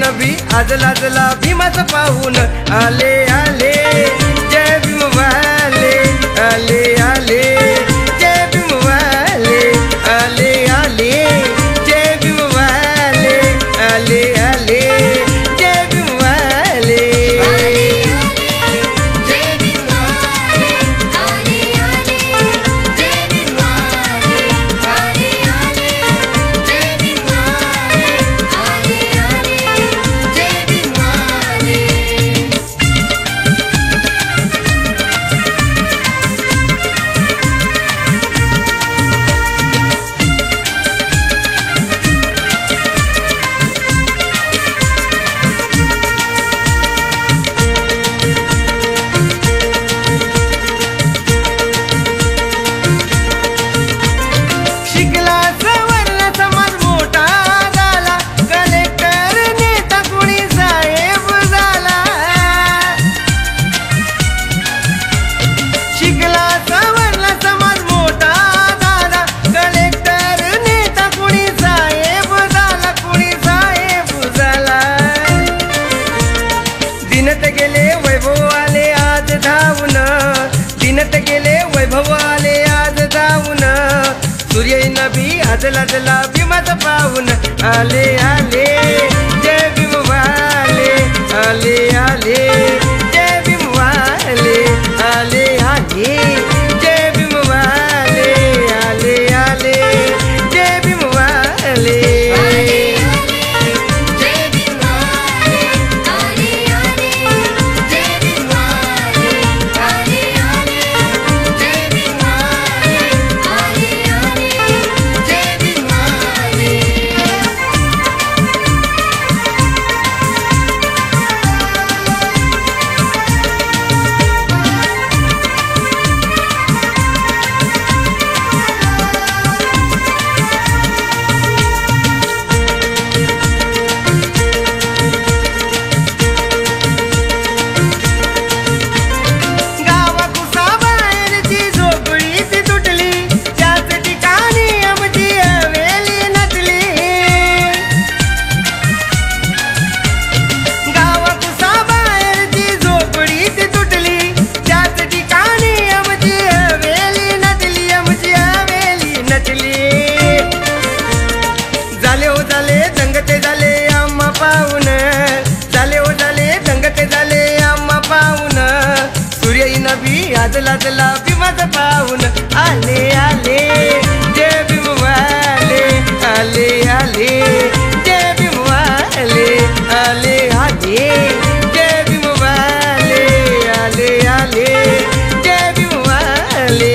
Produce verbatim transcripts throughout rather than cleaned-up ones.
नबी आजला आजला भीमाचं पाहून आले आले जय भीम वाले आले आले जय भीम वाले आले आले जय भीम वाले आले आले जय भीम वाले दिनत गेले वैभव आले आज धावून दिनत गेले वैभव आले आज धावून सूर्य नबी आजला आजला भीमाचं पाहून आले आले जय भीम वाले आले आले जय भीम वाले आले आले जय भीम वाले आले आले जय भीम वाले आजला आजला भीमाचं पाहून आले आले जय भीम वाले आले आले जय भीम वाले आले आले जय भीम वाले आले आले जय भीम वाले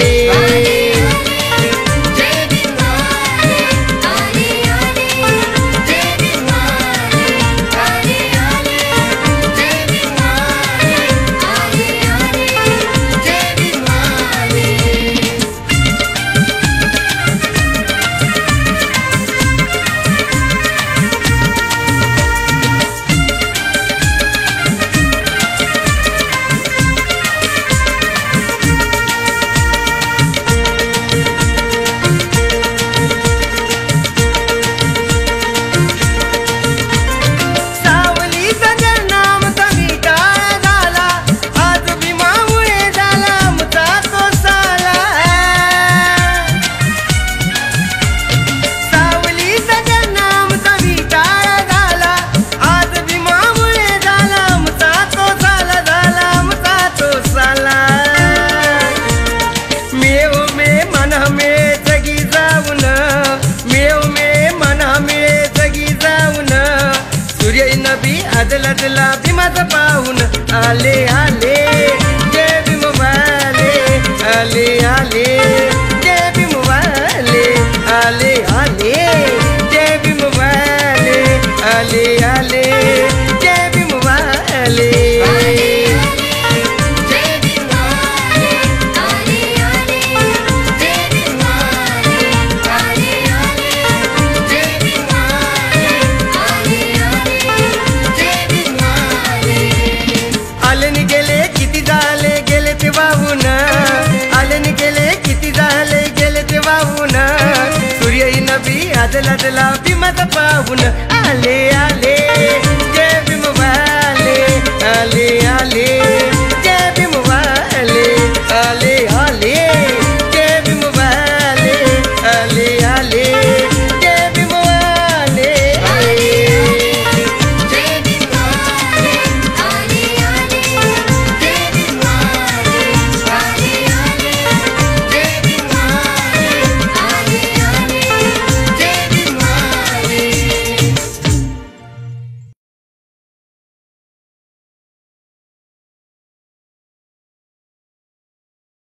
आजला आजला भीमाचं पाहून आले आले जय भीम वाले आले आले जय भीम वाले आले आले जय भीम वाले आले आले जय भीम वाले आजला आजला भीमाचं पाहून आले आले